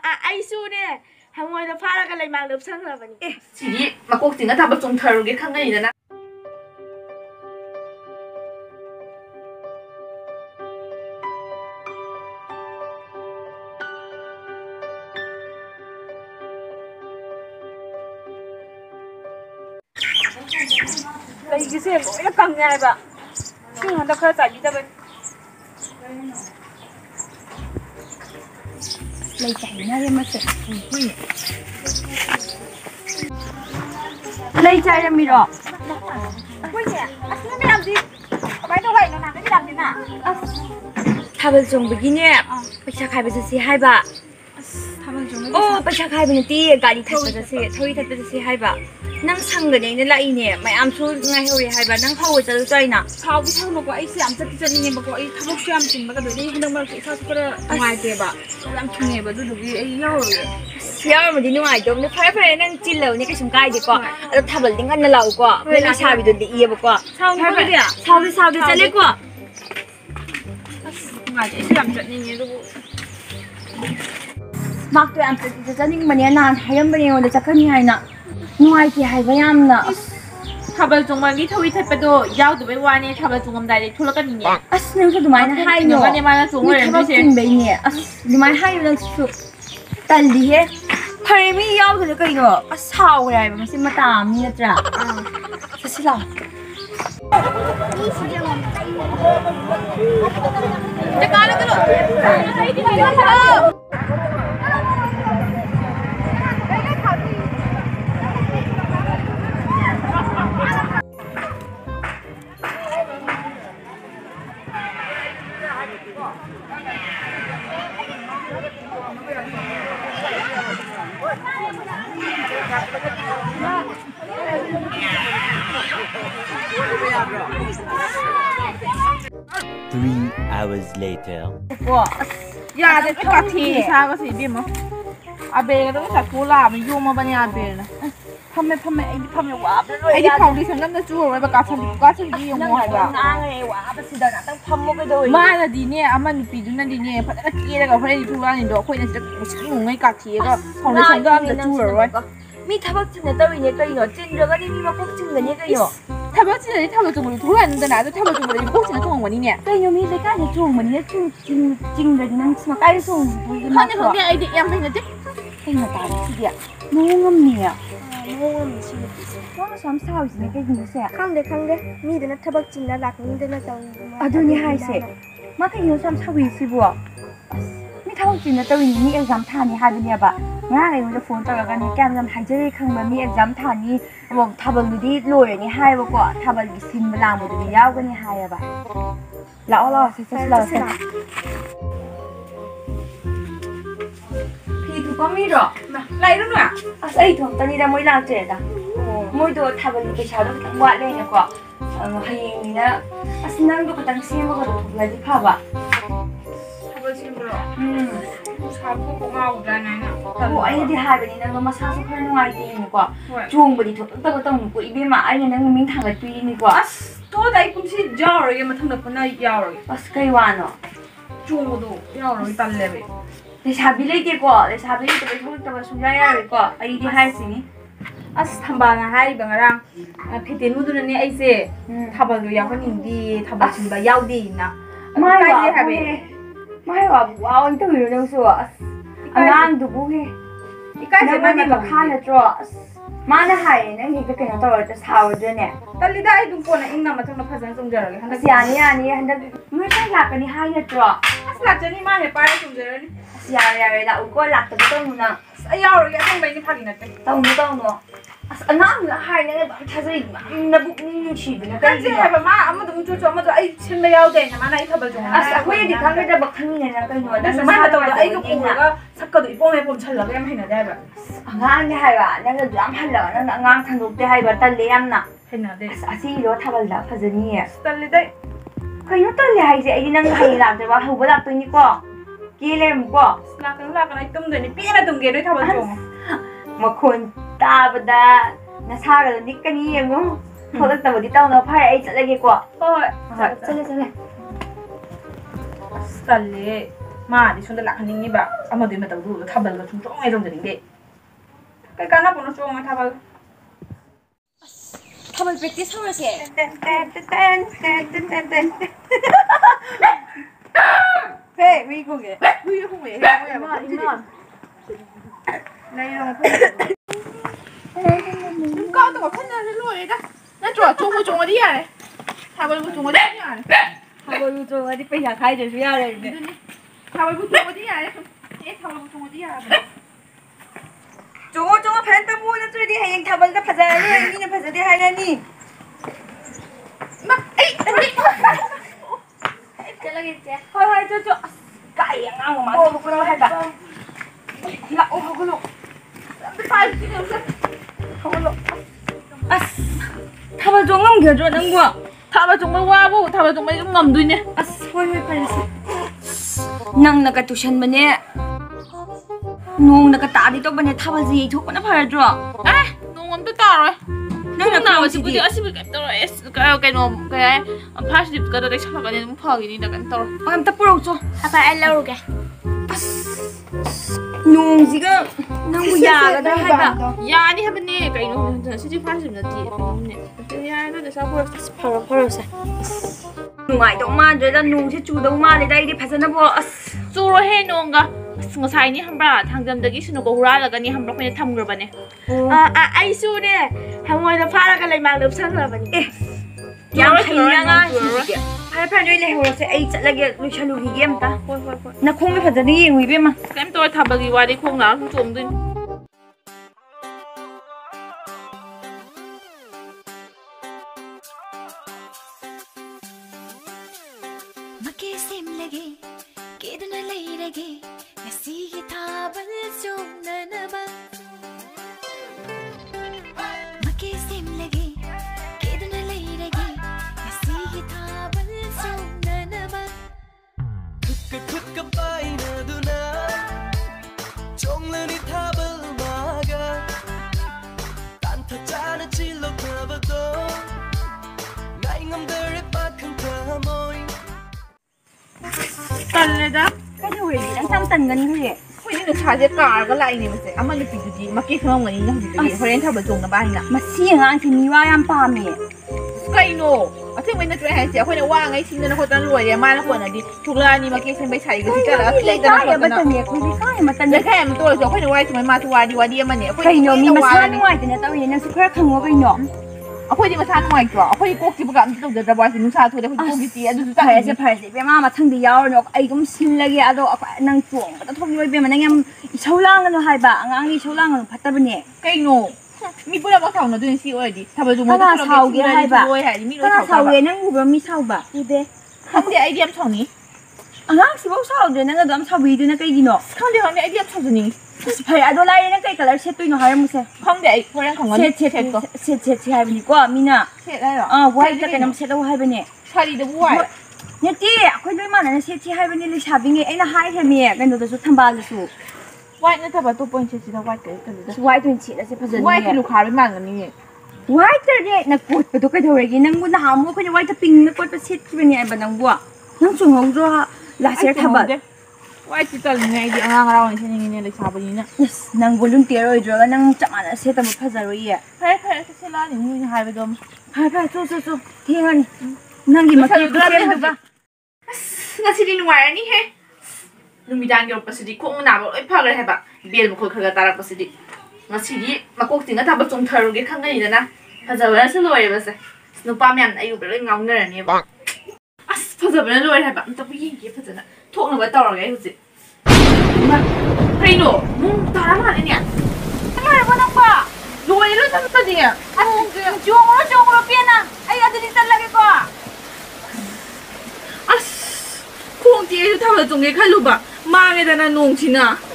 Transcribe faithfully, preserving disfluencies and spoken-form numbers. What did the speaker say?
ꯑꯩꯁꯨꯅꯦ ꯍꯪꯉꯣꯏꯗ ꯐꯥꯔꯒ ꯂꯩꯃꯥꯡ ꯂꯨꯞꯁꯟꯈ꯭ꯔꯕꯅꯤ ꯑꯦ ꯁꯤꯗꯤ ꯃꯀꯣꯛ ꯆꯤꯡꯉ ꯊꯕꯛ ꯆꯣꯡꯊꯔꯨꯒꯦ ꯈꯪꯒꯅꯤꯗꯅ ꯂꯩꯒꯤꯁꯦ ꯂꯣꯏꯅ ꯀꯪꯉꯦ ꯍꯥꯏꯕ ꯏꯁꯤꯡ ꯍꯟꯗꯛ ꯈꯔ ꯆꯥꯏꯕꯤꯗꯕꯅꯤ ꯂꯩ ꯆꯥꯏꯅꯔꯦ ꯃꯁꯦ ꯂꯩ ꯆꯥꯏꯔꯝꯃꯤꯔꯣ ꯑꯩꯈꯣꯏꯅꯦ ꯑꯁ ꯅꯣꯏ ꯃꯌꯥꯝꯗꯤ ꯀꯃꯥꯏꯅ ꯇꯧꯕ ꯍꯥꯏꯅꯣ ꯅꯍꯥꯟꯒꯩꯗꯤ ꯂꯥꯛꯇꯦꯅ ꯑꯁ ꯊꯥꯕꯜ ꯆꯣꯡꯕꯒꯤꯅꯦ ꯄꯩꯁꯥ ꯈꯥꯏꯕ ꯆꯠꯁꯤ ꯍꯥꯏꯕ ꯊꯥꯕꯜ ꯆꯣꯡꯕꯒꯤ ꯑꯣ ꯄꯩꯁꯥ ꯈꯥꯏꯕ ꯅꯠꯇꯦ ꯒꯥꯔꯤ ꯊꯠꯄ ꯆꯠꯁꯤ ꯊꯧꯔꯤ ꯊꯠꯄ ꯆꯠꯁꯤ ꯍꯥꯏꯕ ꯅꯪ ꯁꯪꯒꯅꯤ ꯑꯩꯅ ꯂꯥꯛꯏꯅꯦ ꯃꯌꯥꯝꯁꯨ ꯉꯥꯏꯍꯧꯔꯦ ꯍꯥꯏꯕ ꯅꯪ ꯍꯧꯔ ꯆꯠꯂꯨꯁꯨ ꯍꯥꯏꯅ ꯁꯥꯎꯗꯤ ꯁꯥꯎꯅꯨꯀꯣ ꯑꯩꯁꯦ ꯌꯥꯝ ꯆꯠꯇꯤ ꯆꯠꯅꯤꯡꯉꯦꯕꯀꯣ ꯑꯩ ꯊꯕꯛꯁꯨ ꯌꯥꯝ ꯆꯤꯟꯕꯒ ꯑꯗꯨꯗꯩ ꯍꯟꯗꯛ ꯃꯔꯛꯇ ꯏꯁꯥꯁꯨ ꯈꯔ ꯅꯨꯡꯉꯥꯏꯇꯦꯕ ꯌꯥꯝ ꯊꯨꯡꯉꯦꯕ ꯑꯗꯨꯗꯨꯒꯤ ꯑꯩ ꯌꯥꯎꯔꯨꯔꯦ ꯌꯥꯎꯔꯝꯃꯗꯤ ꯅꯨꯡꯉꯥꯏꯇꯧꯕꯅꯦ ꯐꯔꯦ ꯐꯔꯦ ꯅꯪ ꯆꯤꯜꯂꯕꯅꯤ ꯀꯩꯁꯨꯝ ꯀꯥꯏꯗꯦꯀꯣ ꯑꯗꯣ ꯊꯥꯕꯜꯗꯤ ꯉꯟꯅ ꯂꯥꯛꯎꯀꯣ ꯑꯩꯈꯣꯏ ꯂꯩꯁꯥꯕꯤꯗꯣ ꯂꯤꯛꯏꯌꯦꯕꯀꯣ ꯁꯥꯎꯅꯨꯀꯣꯗꯤ ꯁꯥꯎꯗꯦ ꯁꯥꯎꯗꯦ ꯆꯠꯂꯦꯀꯣ ꯑꯁ ꯅꯨꯡꯉꯥꯏꯇꯦ ꯑꯩꯁꯨ ꯌꯥꯝ ꯆꯠꯅꯤꯡꯉꯦ ꯑꯗꯨꯕꯨ ꯃꯥꯛꯇꯣ ꯌꯥꯝ ꯆꯠꯇꯤ ꯆꯠꯅꯤꯡꯕꯅꯦ ꯅꯍꯥꯟ ꯍꯥꯏꯔꯝꯕꯅꯦ ꯑꯩꯉꯣꯟꯗ ꯆꯠꯀꯅꯤ ꯍꯥꯏꯅ ꯅꯨꯡꯉꯥꯏꯇꯦ ꯍꯥꯏꯕ ꯌꯥꯝꯅ ꯊꯥꯕꯜ ꯆꯣꯡꯕꯒꯤ ꯊꯧꯔꯤ ꯊꯠꯄꯗꯣ ꯌꯥꯎꯗꯕꯩ ꯋꯥꯅꯦ ꯊꯥꯕꯜ ꯆꯣꯡꯉꯝꯗꯥꯏꯗ ꯊꯣꯛꯂꯛꯀꯅꯤꯅꯦ ꯑꯁ ꯅꯪꯁꯨ ꯑꯗꯨꯃꯥꯏꯅ ꯍꯥꯏꯅꯣ ꯃꯥꯅ ꯆꯣꯡ ꯃꯤ ꯊꯕꯛ ꯑꯣꯏꯔꯝꯗꯣꯏꯁꯦ ꯆꯤꯟꯕꯩꯅꯦ ꯑꯁ ꯑꯗꯨꯃꯥꯏꯅ ꯍꯥꯏꯅꯣ ꯅꯪꯁꯨ ꯇꯜꯂꯤꯍꯦ ꯐꯔꯦ ꯃꯤ ꯌꯥꯎꯗ꯭ꯔꯦ ꯀꯩꯅꯣ ꯑꯁ ꯁꯥꯎꯔꯦ ꯍꯥꯏꯕ ꯃꯁꯤ ꯃꯇꯥ ꯑꯃꯅꯤ ꯅꯠꯇ꯭ꯔꯥ ꯆꯠꯁꯤ ꯂꯥꯛꯑꯣ Three hours later. याद काठी साग से बेमो अबेर तो चकुला में योम बने अबेर फमे फमे आई फमे वाब आई फाउंडेशन गम चू होय बा काथन काथन दी योम होय बा नांगे वाब सिदा ना तंग फम्मो के दोई माना दी ने अमा नुपी दुना दी ने फदना केरगा होय दी थुला नि दो खोइना सिदा मुसंग ngै काठी गा फाउंडेशन गा अम चू होय मी थबक चिन्ह तविने कइनो चिन्ड्रगनि मी मकोक चिन्गनि कइनो थबक चिन्ह थबक चुंग थुला नदना अदो थबक चुंग दी मकोक चिन्ह चुंगमनि ने कइनो मी लेका ने चुंगमनि चिंग चिंग चिंगदि नंग स्मा काइ चुंग खाने खंगे आइदि याम हैनते कइनो ताबि सिदिया मोंगमनिया मोंगम सिनि वा सम साउसिने कइनो से खंदे खंदे मीदना थबक चिन्ना लाकनिदना तौ अदुनि हाइसे मा कइनो सम साउइ सिबो मी थबक चिन्ह तविनि मी एग्जाम थानि हाबिनेबा ngang ai mo phone tawga ni cam jam haijari khangba mi exam thani abo thabal di loirani haiba ko thabal gi sim lam du ni yawgani haiba la ola se se la se phi thu ko mi ro lai ru na as ai thom tani da moi la che da moi do thabal gi pesa do tang wa le ne ko hayeng ni na as nang do ko tang sim ko do la di pha ba thabal sim ro um 사고 고마우잖아요. 뭐 아이디 하더니 내가 뭐 사서 그런 거 아이디니까 좋은 거리 더 떠는 이베마 아니 내가 민탕을 뛰니까 아스 또 다이 꿈시 야오르게 마탕나 보나 야오르게 아스 그이 와노 좋은 것도 야오르게 달래베 내 사비레게고 내 사비레게 소리도 숨자야르고 아이디 할수니 아스 탐바나 하이방아랑 페테누드는 아이세 타발도 야거닌디 타발 진바 야우디나 마이 하베 mai wa wow ito yun lang so angang dugo he ikai se mai ma khana tro mana hai nang hi ka na tawar ta saw de ne tali da ai dum ko na ingna ma thang na phajan sumjar ge handa siani yani handa mai kai la ka ni hai na tro as la chani ma he pare sumjar ni sia ya ya la u ko la ta to na ayaw ro ya thang bai ni phagi na te taw no taw no as anang na hai na ba thazai na bu ni chi bi na kai je ha ba ma amma dum chu chu amma do ai chin ba yaw de na ma na ai thabal jong as akhoi di khang da ba khang ne na kai no da ma ta do ai ko ko ga sakka do ipong ai pom chal la yam haina da ba angang ni hai ba na ga yam hal la na angang thang duk de hai ba tal le yam na haina de asi ro thabal da phajani tali dai kai no tal le hai je ai nang hai la de ba hu ba da tu ni ko ki le mu ko la kan la kan ai tum de ni pi na tum ge doi thabal jong ma khon ta ba da na sa ga ni ka ni yengo thodak ta ba di taw na phai ai chalage ko hoi chale chale tali 마디 손들 라카닝이 봐 아마도 이마 또 타발가 좀 쫑해 좀 되는데 그러니까 보는 쫑해 타발 타발 practice 하면서 왜, 왜 이거게? 왜 이거 왜 이거 이만 이만. 나 이런 거 좀 까도 판단을 로에다 나 좋아 종어 종어 디야 타발고 종어 디야 타발 좀 어디 빼야 가야 될 수야 되는데. 타발고 종어 디야 에 타발고 종어 디야 종어 종어 팬트 보는 줄이 하양 타발가 파자니 이는 파자디 하냐니. 막 에이 잘라겠지. 헐헐 저저 까이 안 마. 어 그럼 해봐. 나 어, 그럼. 빨리 지금 아스. 타발 좀 넘겨줘 능구야. 타발 정말 와보 타발 정말 좀 넘도이네 아스 헐헐 빨리서. 낭 나가 두션만에. 농 나가 따디 또번에 타발지 좋거나 봐야죠. 아 너무 엄청 따로 낭나 나머지부터 아시비 깜짝으로 에스 그래요 그냥 그냥 파시집 가다 내가 찾아가니 너무 파악이니 나 깜짝으로 amta purokso. 아빠 알라오게. Nung siga nang buya ga haiba. 야니 하버니 그러니까 이거 시집 파시집 나티 야 나도 사고 바로 바로세. Nungai dong ma de da nung se chu dong ma le dai de phasana bo as. 쭈로 해 놓은가 ng사이니 한바 당점덕이 신호고 후라라가니 한바 그냥 탐그러바네 아, 아, 아이수네. 항원에서 팔아가 레망 릅상러버니. Yang khaina nga si. Phai phai doi le ho se ai chat lage lu chalu gi game ta. hoi hoi hoi Na khong le phasana yeng wi be ma. kem tôi tabagi wadi khong na 좀 든 Makisim lagi kidna leirage nasihi thabal jomna ba Makisim lagi kidna leirage nasihi thabal jomna ba Thukka thukka paina duna jonglani thabal maga tantha chana chilo thabado ngai ngamdare pakhang thamoi 딸래다 Ka de wi dang sam tan gan ri. 호이는 차제 까가 라이네 맞지 아마 느끼지 맞게 그만 거니 하지 호렌 타버 종나 바이나 Ma si nga si mi wa yam pa mi. 스카이노 아직 맨날 좀 해야지 호이는 와 ngay 신는 호단 로에 마나 호나디 투라니 맞게 생배 차이가 진짜라 Ka 클레이다 ya ba 하거나 tan ye ku bi ka ma tan 내 ye. 캠 또저 호이는 와 정말 마트 와디 와디 만네 Kai no mi ma sa nuai de ta wi na su khra khang wo kai no. 호이디 마사 노이 줘 호이 꼭지 부가 안 뜯어 저 봐서 누사 토데 호이 꼭지 띠 아주 Phai se 짜 phai se be ma ma thang de yaw no ai gum sin lage ado nang chuang ba ta thok yoi be ma nang yam chaulang no hai ba angang ni chaulang no phatta bane. 까이노 미 뿌려 봐 사오나 든 시 어디 타버 좀 Kana sau ge hai ba. 미 Kana sau ge nang u ba mi sau ba. U de. 근데 아이디어 청니 Angang si bo sau de nang adam sau bi de na kai di no. 근데 근데 아이디어 청니 Phai ado lai na kai color set tu no har mu se. 근데 아이 호랑 강원 Set set set set set hai bani ko mina. 셋라요 Ah white ta kanam set hai bani. 차리도 우와 Neti akhoi doi ma na set hai bani li sha binge aina hai he me kan do su thambal su. 와이는 타버 또 포인트 지다 와이 그 White tun chi da se phajan. 와이 그 루카를 만가니 White ta de na kot pa to kai thore gi nang bu na ha mo ko ni white ta pink na kot pa set ki bani ai ba nang bu. Nang chung hong jo ha la ser thabal. 와이 찌떨네 아이디 안랑아라고 신행이네 를 잡으니나 Yes nang volunteer oi droga nang chamana set ta phajar oi ye. 파이 파이 세라니 무이 하이베도 Phai phai so so so thengani. Nang gi ma ki ko sem du ba. ngasi디 누와니 해 누미당 옆버스디 콩나버 oi 파를 해 봐. 비엘 먹고 그가 따라 버스디. ngasi디 막꼭지가 다 좀 털게 칸가니나. 파자버스 로에 버스. 스누파면 아유 별로 ngongner니 봐. 아스 파자버는 로에 해 봐. 또 비행기 파자나. 톡는 왜 따라게 그지? 막 그래도 음 따라하느냐? 정말 뭐나봐. 로에를 잡았지야. 아 그, Jongro jongro piana. Ai adri tal lage ko. 아스 콩지에서 타버 종게 칼로바. 망에다나 농치나.